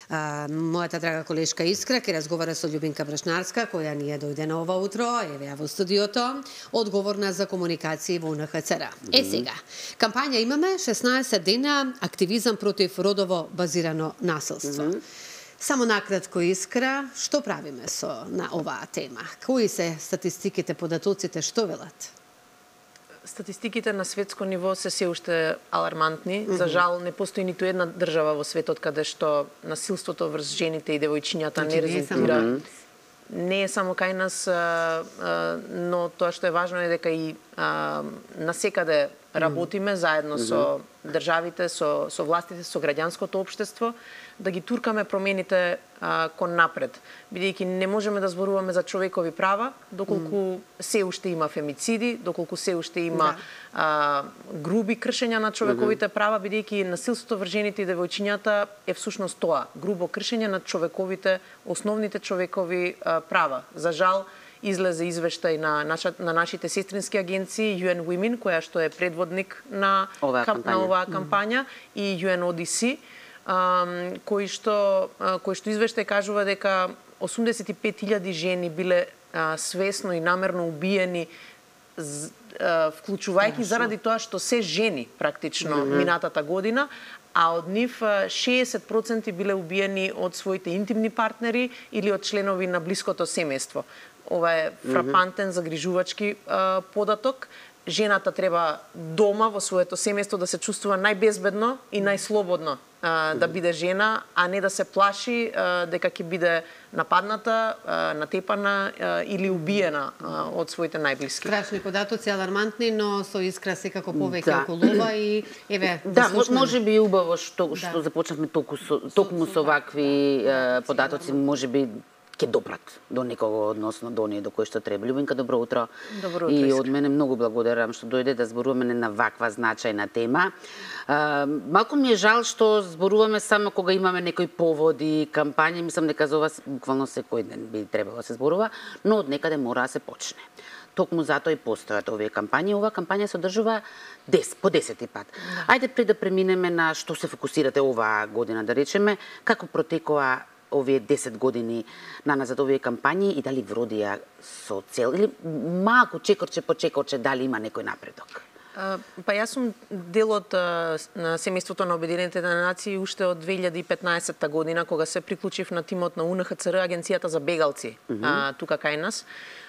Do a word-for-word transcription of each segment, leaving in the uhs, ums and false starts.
А, мојата драга колешка Искра ќе разговара со Љубинка Брашнарска, која ни е дојде на ова утро, еве ја во студиото, одговорна за комуникација во УН Х Ц Р. Е сега, кампања имаме шеснаесет дена активизам против родово базирано насилство. Mm -hmm. Само накратко, Искра, што правиме со на оваа тема? Кои се статистиките, податоците, што велат? Статистиките на светско ниво се се уште алармантни. Mm -hmm. За жал, не постои ниту една држава во светот каде што насилството врз жените и девојчињата не резултира. Не е, не е само кај нас, а, а, но тоа што е важно е дека и а, насекаде работиме mm -hmm. заедно со државите, со, со властите, со граѓанското општество, да ги туркаме промените а, кон напред. Бидејќи не можеме да зборуваме за човекови права, доколку mm. се уште има фемициди, доколку се уште има да. а, груби кршења на човековите mm -hmm. права, бидејќи насилството врз жените и девојчињата е всушност тоа, грубо кршење на човековите, основните човекови а, права. За жал, излезе извештај на, наша, на нашите сестрински агенции Ю Ен Women, која што е предводник на оваа кампања, на оваа кампања mm -hmm. и Ю Ен О Ди Си, Um, кој што кој што извештај кажува дека осумдесет и пет илјади жени биле а, свесно и намерно убиени, з, а, вклучувајќи заради тоа што се жени практично mm -hmm. минатата година, а од нив шеесет проценти биле убиени од своите интимни партнери или од членови на блиското семејство. Ова е фрапантен, загрижувачки а, податок. Жената треба дома во своето семејство да се чувствува најбезбедно и најслободно а, да биде жена, а не да се плаши а, дека ќе биде нападната, а, натепана а, или убиена а, од своите најблиски. Страшни податоци, алармантни, но со Искра секако повеќе да. околува и еве да, да може би убаво што да. што започнавме толку со, токму со вакви да, податоци, може би ќе допрат до некого, односно до оние до кои што треба. Љубинка, добро утро. Добро утро. И од мене многу благодарам што дојде да зборуваме на ваква значајна тема. А, малку ми е жал што зборуваме само кога имаме некои поводи, кампањи, мислам дека за ова буквално секој ден би требало да се зборува, но од некаде мора да се почне. Токму затоа и постојат овие кампањи. Ова кампања се одржува десет, по десети пат. Да. Ајде пред да преминеме на што се фокусирате оваа година, да речеме, како протекоа овие десет години наназад овие кампањи и дали вродија со цел или малку чекорче по чекорче дали има некој напредок? Uh, па јас сум дел од uh, на семејството на Обединетите нации уште од две илјади и петнаесетта година, кога се приклучив на тимот на У Н Х Ц Р, агенцијата за бегалци, mm -hmm. uh, тука кај нас.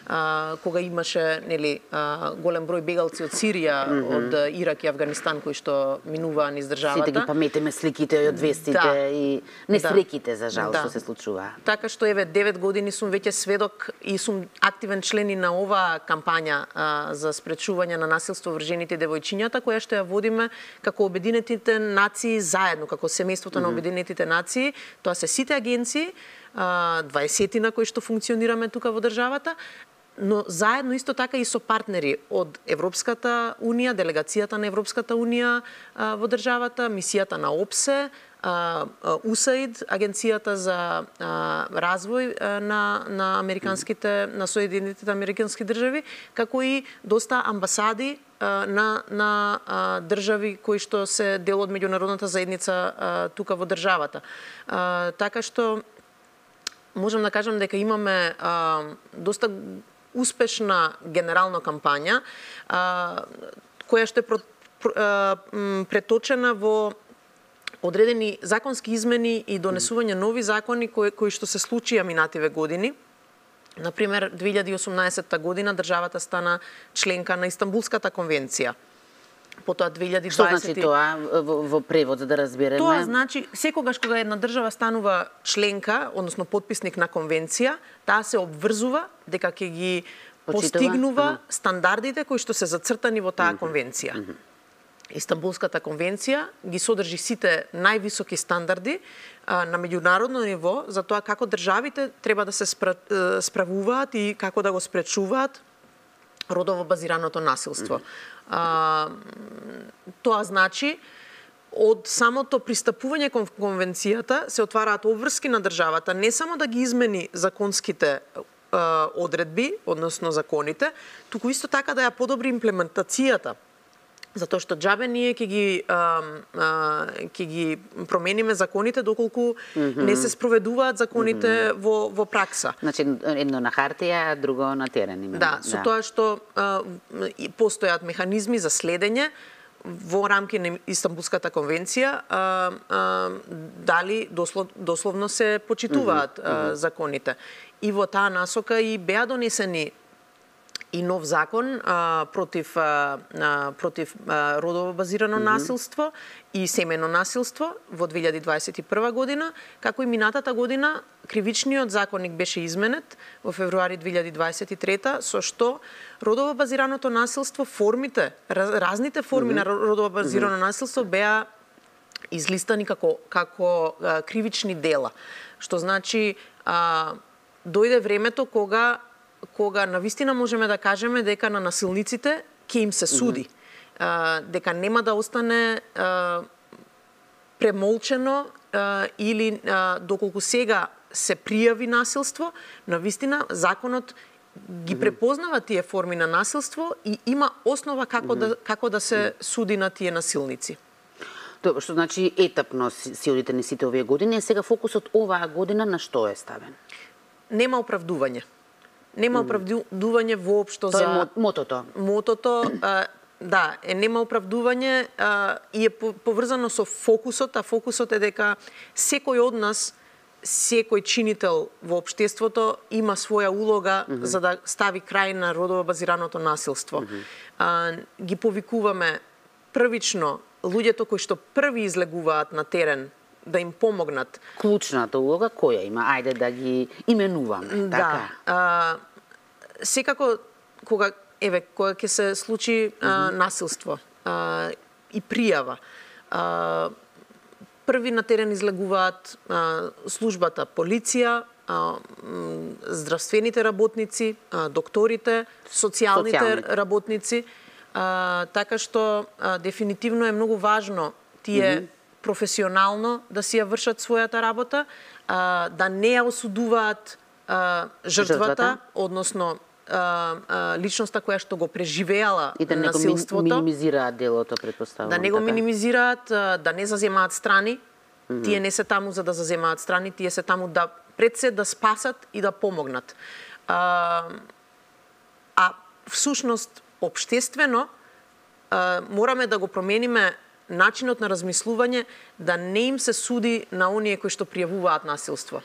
Uh, кога имаше нели uh, голем број бегалци од Сирија, mm -hmm. од Ирак и Авганистан кои што минуваа низ државата. Сите ги паметиме сликите и од вестите да. и несреќите за жал да. што се случува. Така што еве девет години сум веќе сведок и сум активен член и на оваа кампања uh, за спречување на насилство врз жените и девојчињата, која што ја водиме како Обединетите нации заедно, како семејството mm -hmm. на Обединетите нации. Тоа се сите агенции, uh, дваесет кои што функционираме тука во државата, но заедно исто така и со партнери од Европската Унија, делегацијата на Европската Унија а, во државата, мисијата на О Б С Е, У С А И Д, агенцијата за а, развој а, на на американските на Соединетите американски држави, како и доста амбасади а, на на а, држави кои што се дел од меѓународната заедница а, тука во државата. А, така што можам да кажам дека имаме а, доста успешна генерална кампања, а, која што е про, про, а, преточена во одредени законски измени и донесување нови закони кои, кои што се случија минативе години. Например, две илјади и осумнаесетта година државата стана членка на Истанбулската конвенција. Потоа две илјади и дваесета... Што значи тоа во, во превод, за да разбереме? Тоа значи, секогаш кога една држава станува членка, односно потписник на конвенција, таа се обврзува дека ќе ги постигнува ага. стандардите кои што се зацртани во таа конвенција. Mm -hmm. Истанбулската конвенција ги содржи сите највисоки стандарди а, на меѓународно ниво за тоа како државите треба да се спра, справуваат и како да го спречуваат родово базираното насилство. Mm -hmm. А, тоа значи од самото пристапување кон конвенцијата се отвараат обврски на државата не само да ги измени законските а, одредби, односно законите, туку исто така да ја подобри имплементацијата Затоа што џабе ние ќе ги а, а, ќе ги промениме законите доколку mm -hmm. не се спроведуваат законите mm -hmm. во во пракса. Значи едно на хартија, друго на терен имаме. Да, со да. тоа што а, постојат механизми за следење во рамки на Истанбулската конвенција, а, а, дали дослов, дословно се почитуваат mm -hmm. а, законите. И во таа насока и беа донесени и нов закон а, против а, а, против а, родово базирано mm -hmm. насилство и семено насилство во две илјади дваесет и прва година, како и минатата година кривичниот законник беше изменет во февруари две илјади дваесет и трета, со што родово базираното насилство, формите, разните форми mm -hmm. на родово базирано mm -hmm. насилство беа излистани како како а, кривични дела, што значи а, дојде времето кога кога навистина можеме да кажеме дека на насилниците ќе им се суди, mm -hmm. а, дека нема да остане а, премолчено а, или а, доколку сега се пријави насилство, навистина законот ги препознава тие форми на насилство и има основа како mm -hmm. да како да се суди на тие насилници. Тоа што значи етапно си одите сите овие години, а сега фокусот оваа година на што е ставен? Нема оправдување. Нема оправдување воопшто за... Тоа е мотото. Мотото, а, да, е нема оправдување а, и е поврзано со фокусот, а фокусот е дека секој од нас, секој чинител во општеството има своја улога mm -hmm. за да стави крај на родово базираното насилство. Mm -hmm. а, ги повикуваме првично луѓето кои што први излегуваат на терен да им помогнат. Клучната улога која има? Ајде да ги именуваме. Да. Така. А, секако, кога, еве, кога ќе се случи а, mm -hmm. насилство а, и пријава, а, први на терен излегуваат а, службата полиција, а, здравствените работници, а, докторите, социјалните Социјални. работници, а, така што а, дефинитивно е многу важно тие mm -hmm. професионално да си ја вршат својата работа, а, да не ја осудуваат а, жртвата, жртвата, односно а, а, личноста која што го преживеала и да насилството. И да не го минимизираат делото, предпоставувам. Да не го така. минимизираат, да не заземаат страни. Mm -hmm. Тие не се таму за да заземаат страни, тие се таму да пред се да спасат и да помогнат. А, а всушност, општествено, а, мораме да го промениме начинот на размислување, да не им се суди на оние кои што пријавуваат насилство.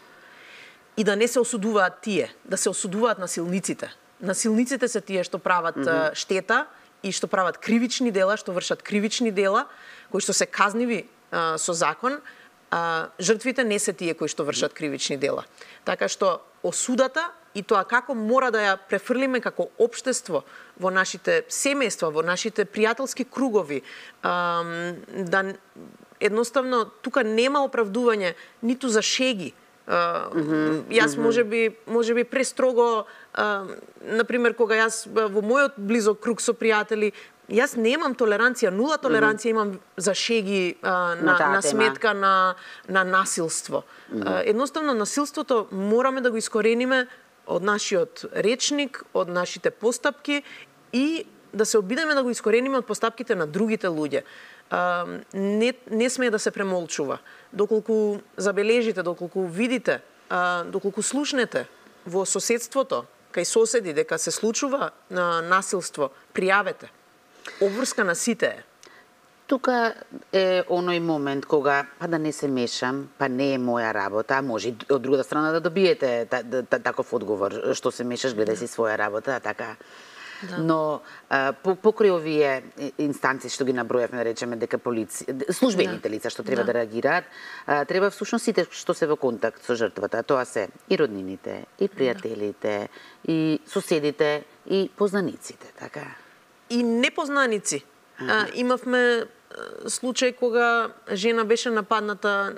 И да не се осудуваат тие, да се осудуваат насилниците. Насилниците се тие што прават mm -hmm. штета и што прават кривични дела, што вршат кривични дела, кои што се казниви а, со закон, а, жртвите не се тие кои што вршат кривични дела. Така што осудата и тоа како мора да ја префрлиме како општество во нашите семејства, во нашите пријателски кругови, а, да едноставно тука нема оправдување ниту за шеги. Uh, mm -hmm, јас mm -hmm. можеби можеби престрого, uh, на пример кога јас во мојот близок круг со пријатели, јас немам толеранција, нула толеранција mm -hmm. имам за шеги uh, на, на, на сметка на на насилство. Mm -hmm. uh, едноставно насилството мораме да го искорениме од нашиот речник, од нашите постапки и да се обидеме да го искорениме од постапките на другите луѓе. Uh, не, не смее да се премолчува. Доколку забележите, доколку видите, uh, доколку слушнете во соседството, кај соседи, дека се случува uh, насилство, пријавете. Обврска на сите е. Тука е оној момент кога, па да не се мешам, па не е моја работа, а може и од другата страна да добиете та, та, та, таков одговор, што се мешаш, гледај си своја работа, така. Да. Но а, по, покрај овие инстанции што ги набројавме, да речеме дека полиција, службените да. лица што треба да, да реагираат, а, треба всушност сите што се во контакт со жртвата, тоа се и роднините, и пријателите, да. и соседите, и познаниците, така. И непознаници. А, имавме случај кога жена беше нападната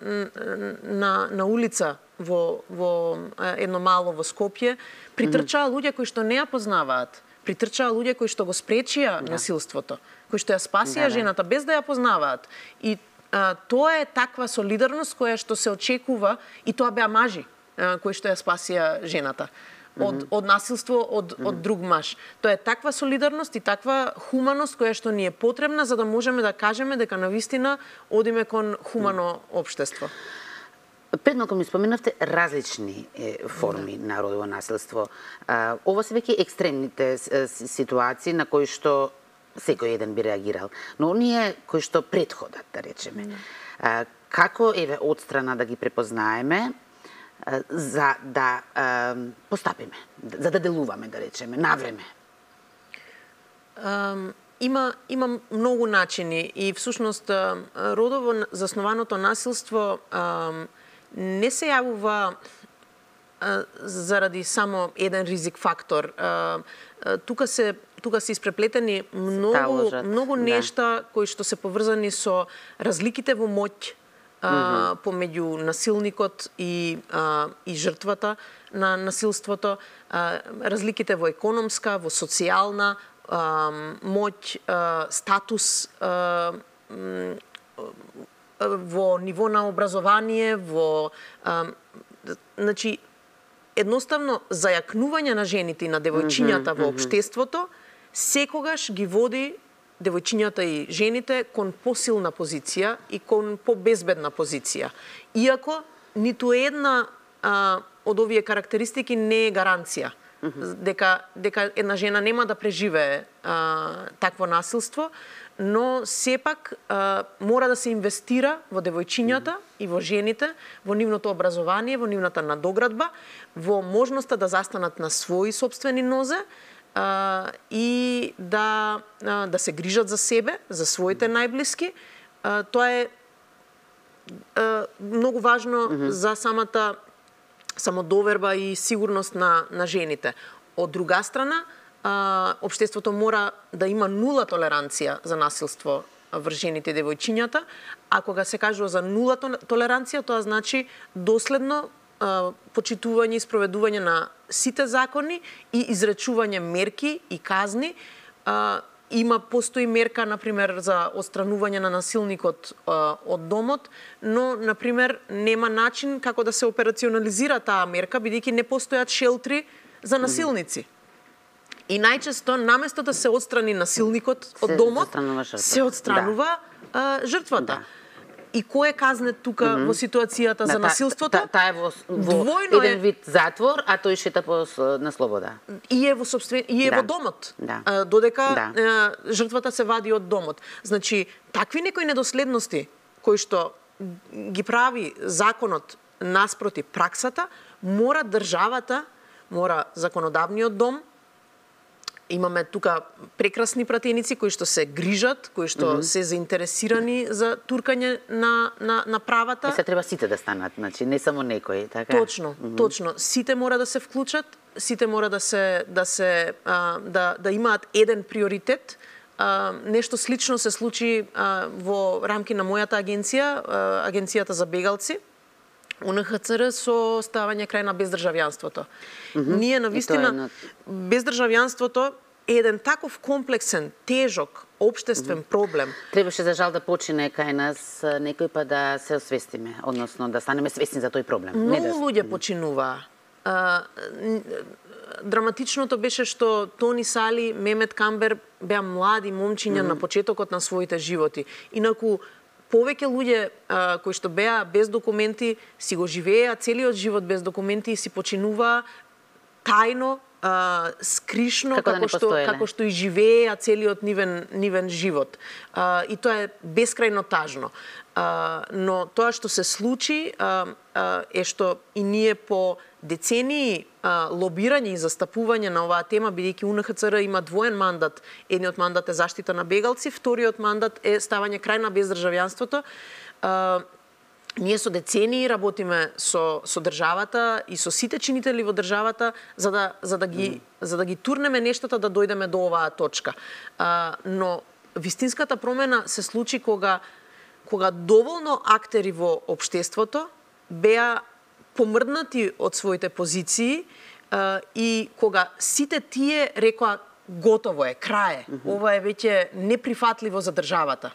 на, на улица во, во едно мало во Скопје, притрчаа луѓе кои што не ја познаваат. Притрчаа луѓе кои што го спречија да. насилството, кои што ја спасија да, жената без да ја познаваат. И а, тоа е таква солидарност која што се очекува, и тоа беа мажи а, кои што ја спасија жената. од, од насилство од, од друг маж. Тоа е таква солидарност и таква хуманост која што ни е потребна за да можеме да кажеме дека навистина одиме кон хумано општество. Пред малку ми споменавте различни е, форми да. на родово насилство. А, ова се веќе екстремните ситуации на кои што секој еден би реагирал. Но оние кои што предходат, да речеме. Да. А, како еве одстрана да ги препознаеме а, за да а, постапиме, за да делуваме, да речеме, навреме? Um... Има, има многу начини и всушност родово заснованото насилство а, не се јавува а, заради само еден ризик фактор. А, а, тука се тука се испреплетени многу многу нешта да. кои што се поврзани со разликите во моќ а, mm-hmm. помеѓу насилникот и а, и жртвата на насилството, а, разликите во економска, во социјална моќ, статус во ниво на образование, во значи едноставно зајакнување на жените и на девојчињата во општеството секогаш ги води девојчињата и жените кон посилна позиција и кон побезбедна позиција. Иако ниту една од овие карактеристики не е гаранција дека дека една жена нема да преживее а, такво насилство, но сепак а, мора да се инвестира во девојчињата и во жените, во нивното образование, во нивната надоградба, во можноста да застанат на своји сопствени нозе а, и да а, да се грижат за себе, за своите најблиски. А, тоа е а, многу важно mm-hmm. за самата самодоверба и сигурност на, на жените. Од друга страна, а, општеството мора да има нула толеранција за насилство врз жените и девојчињата, а кога се кажува за нула толеранција, тоа значи доследно а, почитување и спроведување на сите закони и изречување мерки и казни. А, Има постои мерка, например, за отстранување на насилникот а, од домот, но, например, нема начин како да се операционализира таа мерка, бидејќи не постојат шелтри за насилници. И најчесто, наместо да се отстрани насилникот од домот, се отстранува да. а, жртвата. Да. И кој е казнет тука mm -hmm. во ситуацијата да, за насилството? Таа та, та е во, во еден вид затвор, а тој шета по, на слобода. И е во собствен, и е да. во домот. Да. А, додека да. а, жртвата се вади од домот. Значи, такви некои недоследности кои што ги прави законот наспроти праксата, мора државата, мора законодавниот дом. Имаме тука прекрасни пратеници кои што се грижат, кои што mm -hmm. се заинтересирани за туркање на, на, на правата. И се треба сите да станат, значи не само некои, така? Точно, mm -hmm. точно. Сите мора да се вклучат, сите мора да се да се а, да да имаат еден приоритет. А, нешто слично се случи а, во рамки на мојата агенција, а, агенцијата за бегалци. У Н Х Ц Р со ставање крај на бездржавјанството. Mm -hmm. Ние навистина на... бездржавјанството е еден таков комплексен, тежок, општествен mm -hmm. проблем. Требаше за жал да почине кај нас некој па да се освестиме, односно да станеме свесни за тој проблем. Многу да... луѓе починуваа. А, драматичното беше што Тони Сали, Мемет Камбер беа млади момчиња mm -hmm. на почетокот на своите животи. Инаку повеќе луѓе а, кои што беа без документи си го живееа целиот живот без документи и си починуваа тајно, а, скришно, како, како, да што, како што и живееа целиот нивен, нивен живот. А, и тоа е бескрајно тажно. А, но тоа што се случи а, а, е што и ние по децении а, лобирање и застапување на оваа тема, бидејќи У Н Х Ц Р има двоен мандат. Едниот мандат е заштита на бегалци, вториот мандат е ставање крај на бездржавјанството. А, ние со децении работиме со со државата и со сите чинители во државата за да за да ги mm. за да ги турнеме нештата да дојдеме до оваа точка. А, но вистинската промена се случи кога кога доволно актери во општеството беа помрднати од своите позиции а, и кога сите тие рекоа готово е, крај е, mm -hmm. ова е веќе неприфатливо за државата.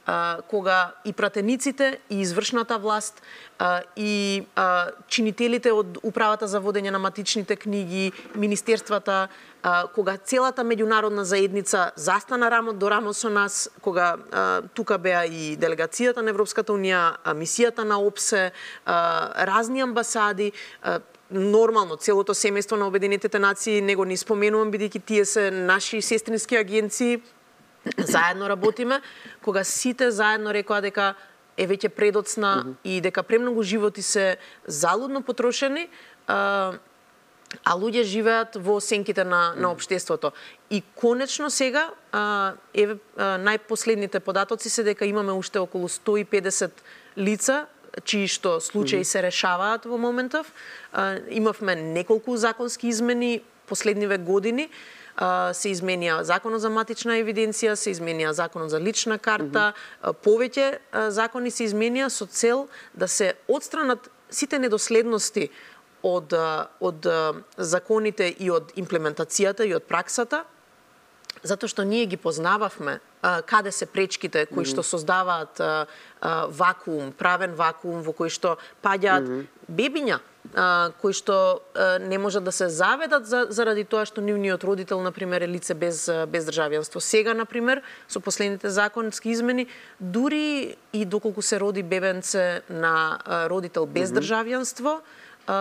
а, кога и пратениците, и извршната власт, а, и а, чинителите од Управата за водење на матичните книги, министерствата, а, кога целата меѓународна заедница застана рамо до рамо со нас, кога а, тука беа и делегацијата на Европската унија, а, мисијата на ОПСЕ, а, разни амбасади, а, нормално целото семејство на Обединетите нации, него не споменувам бидејќи тие се наши сестрински агенции, заедно работиме, кога сите заедно рекоа дека е веќе предоцна uh -huh. и дека премногу животи се залудно потрошени, а, а луѓе живеат во сенките на, на општеството. И конечно сега, а, еве, најпоследните податоци се дека имаме уште околу сто и педесет лица чии што случаи uh -huh. се решаваат во моментов. А, имавме неколку законски измени последниве години. Се изменија законот за матична евиденција, се изменија законот за лична карта, mm -hmm. повеќе закони се изменија со цел да се отстранат сите недоследности од, од законите и од имплементацијата и од праксата, затоа што ние ги познававме каде се пречките кои што создаваат а, а, вакуум, правен вакуум во кој што паѓаат mm -hmm. бебиња, а, кои што а, не можат да се заведат за, заради тоа што нивниот родител, например, е лице без, без државјанство. Сега, например, со последните законски измени, дури и доколку се роди бебенце на а, родител без mm -hmm. државјанство, а,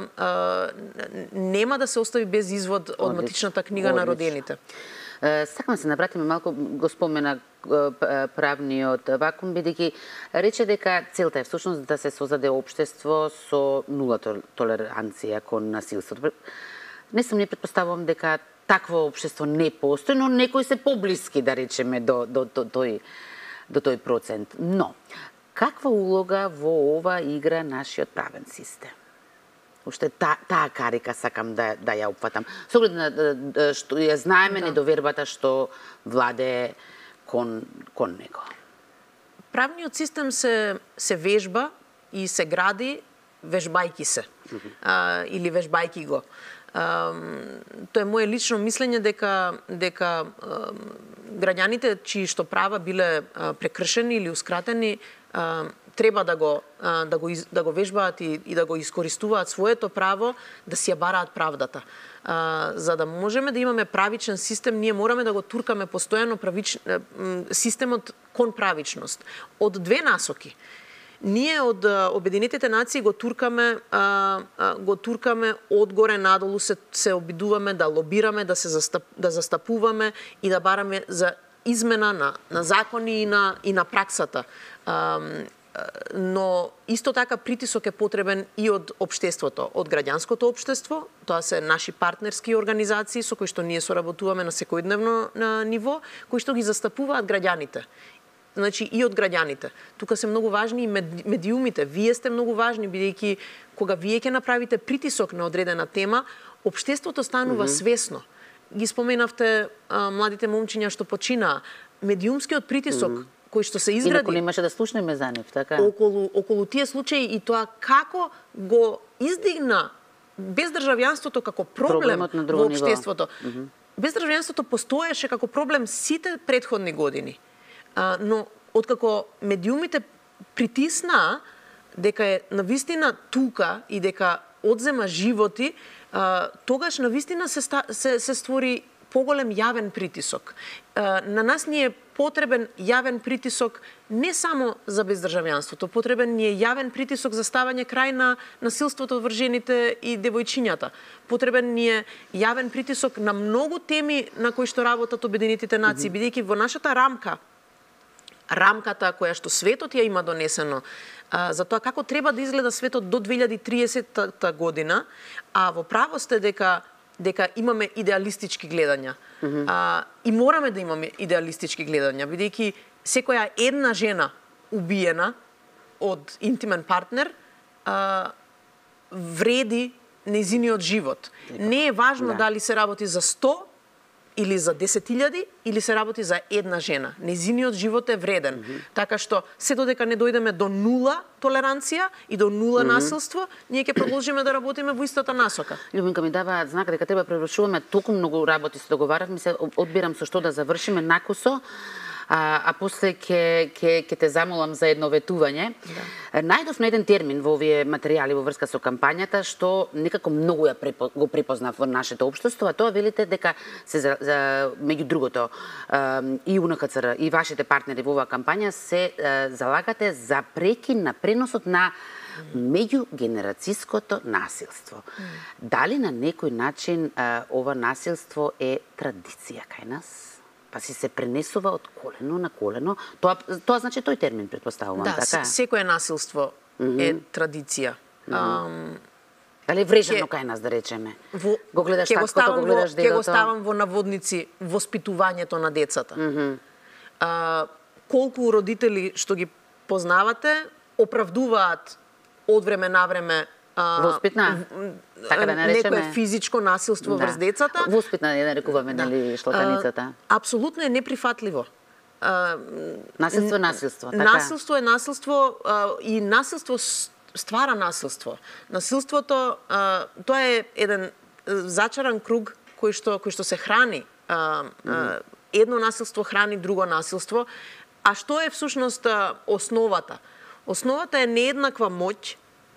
а, нема да се остави без извод од матичната книга Одлично. на родените. Сакам да се навратиме малку, го спомена правниот вакуум, бидејќи рече дека целта е всушност да се создаде општество со нула толеранција кон насилството. Не сум не претпоставувам дека такво општество не постои, но некои се поблиски, да речеме, до, до, до, тој, до тој процент. Но, каква улога во ова игра нашиот правен систем? Уште таа та карика сакам да, да ја опфатам. Со оглед на што ја знаеме да. недовербата што владе кон, кон него. Правниот систем се, се вежба и се гради вежбајки се. Mm -hmm. а, или вежбајки го. А, тоа е моje лично мислење дека, дека а, граѓаните чии што права биле а, прекршени или ускратени, а, треба да го да го да го вежбаат и, и да го искористуваат своето право да си ја бараат правдата. А, за да можеме да имаме правичен систем, ние мораме да го туркаме постојано правич, системот кон правичност. Од две насоки. Ние од Обединетите нации го туркаме а, а, го туркаме одгоре надолу, се се обидуваме да лобираме, да се застап, да застапуваме и да бараме за измена на на закони и на и на праксата. А, но исто така притисок е потребен и од општеството, од граѓанското општество, тоа се наши партнерски организации со кои што ние соработуваме на секојдневно на ниво, кои што ги застапуваат граѓаните. Значи и од граѓаните. Тука се многу важни и медиумите. Вие сте многу важни, бидејќи кога вие ќе направите притисок на одредена тема, општеството станува mm -hmm. свесно. Ги споменавте а, младите момчиња што починаа. Медиумскиот притисок mm -hmm. кој што се изгради. Инаку немаше да слушнеме за нив, така? Околу, околу тие случаи и тоа како го издигна бездржавјанството како проблем во општеството. Mm -hmm. Бездржавјанството постоеше како проблем сите претходни години. А, но откако медиумите притиснаа дека е навистина тука и дека одзема животи, а, тогаш навистина се, се, се створи поголем јавен притисок. А, на нас ни е потребен јавен притисок не само за бездржавјанството, потребен ни е јавен притисок за ставање крај на насилството врз жените и девојчињата. Потребен ни е јавен притисок на многу теми на кои што работат Обединетите нации, mm -hmm. бидејќи во нашата рамка, рамката која што светот ја има донесено, а, за тоа како треба да изгледа светот до две илјади и триесетта година, а во право сте дека дека имаме идеалистички гледања. Mm -hmm. а, и мораме да имаме идеалистички гледања, бидејќи секоја една жена убиена од интимен партнер а, вреди нејзиниот живот. Не е важно да. дали се работи за сто или за десет илјади, или се работи за една жена. Нејзиниот живот е вреден. Mm -hmm. Така што, се додека не дојдеме до нула толеранција и до нула mm -hmm. насилство, ние ќе продолжиме да работиме во истата насока. Љубинка ми дава знак дека треба превршуваме толку многу работи се договарав, ми се одбирам со што да завршиме накусо. а, а после ќе ќе ќе те замолам за едно ветување. Да. Најдов на еден термин во овие материјали во врска со кампањата што некако многу ја препо, го препознав во нашето општество, а тоа велите дека се за, за меѓу другото и УНХЦР и вашите партнери во оваа кампања се залагате за прекин на преносот на меѓугенерацијското насилство. Mm. Дали на некој начин а, ова насилство е традиција кај нас? Па си се пренесува од колено на колено? Тоа, тоа значи тој термин, предпоставувам, да, така? Да, секое насилство mm -hmm. е традиција. Mm -hmm. um, Дали е врежано кај нас, да речеме? Во, го гледаш таткото, го гледаш дедото? Ќе го ставам во наводници воспитувањето на децата. Mm -hmm. uh, колку родители што ги познавате оправдуваат од време на време а, воспитна, така да наречеме, некое физичко насилство да. Врз децата. Воспитна, ја нарекуваме, да. Нели, шлаканицата. Апсолутно е неприфатливо. А, насилство е насилство, така. Насилство е насилство а, и насилство ствара насилство. Насилството, а, тоа е еден зачаран круг кој што кој што се храни. А, а, едно насилство храни друго насилство. А што е всушност основата? Основата е нееднаква моќ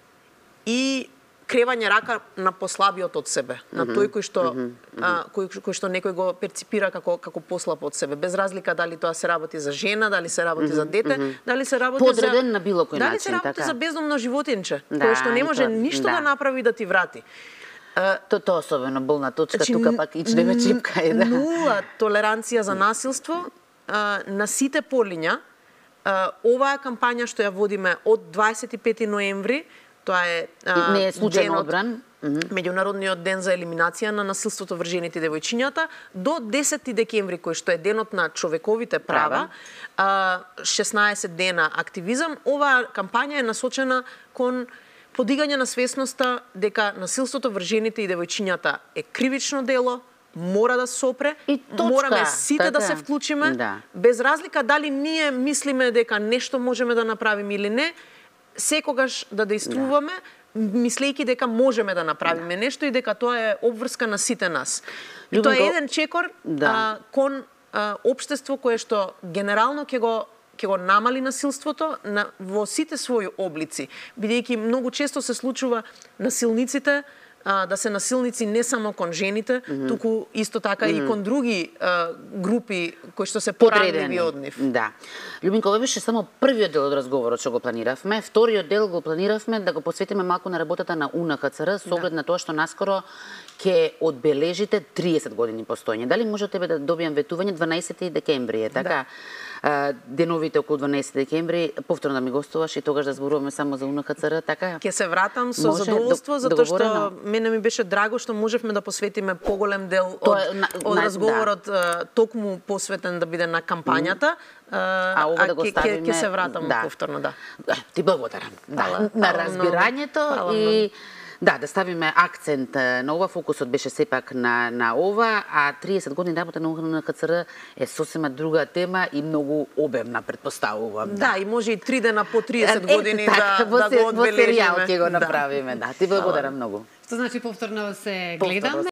и кревање рака на послабиот од себе, mm -hmm. на тој кој што mm -hmm. а, кој, кој што некој го перципира како како послаб од себе, без разлика дали тоа се работи за жена, дали се работи mm -hmm. за дете, mm -hmm. дали се работи подреден за на било кој дали начин, се работи така? За бездомно животинче, да, кој што не може ништо да. да направи да ти врати. То тоа особено болна точка, значи, тука пак ичнеме чипка е, да. Нула толеранција за насилство а, на сите полиња. Uh, оваа кампања што ја водиме од дваесет и пети ноември, тоа е uh, не е случајно одбран, меѓународниот ден за елиминација на насилството врз жените и девојчињата, до десети декември, кој што е денот на човековите права, uh, шеснаесет дена активизам. Оваа кампања е насочена кон подигање на свесноста дека насилството врз жените и девојчињата е кривично дело, мора да се сопре, и точка, мораме сите така, да се вклучиме, да. Без разлика дали ние мислиме дека нешто можеме да направиме или не, секогаш да действуваме, да. Мислејќи дека можеме да направиме да. Нешто и дека тоа е обврска на сите нас. И Любенко... тоа е еден чекор да. а, кон а, општество кое што генерално ќе го ќе го намали насилството на, во сите своји облици, бидејќи многу често се случува насилниците а, да се насилници не само кон жените, mm -hmm. туку исто така mm -hmm. и кон други а, групи кои што се поранливи од нив. Да. Љубинко, ова беше само првиот дел од разговорот што го планиравме. Вториот дел го планиравме да го посветиме малку на работата на УНХЦР со оглед да. На тоа што наскоро ќе одбележите триесет години постоење. Дали може тебе да добијам ветување дванаесети декември е, така? Да. Деновите околу дванаесети декември, повторно да ми гостуваш и тогаш да зборуваме само за УНХЦР, така? Ќе се вратам со може, задоволство, затоа што мене ми беше драго што можевме да посветиме поголем дел од, на, од на, разговорот да. Токму посветен да биде на кампањата, а, а ова да го ставиме... Ќе се вратам да. Повторно, да. Ти благодарам. Да, на разбирањето и... Да, да ставиме акцент на ова, фокусот беше сепак на, на ова, а триесет години работа на УНХЦР е сосема друга тема и многу обемна, предпоставувам. Да, да и може и три дена по триесет години е, так, да, да го одбележиме. Во серијал ќе го направиме, да. да. Ти благодарам да. Многу. Што значи повторно се гледаме?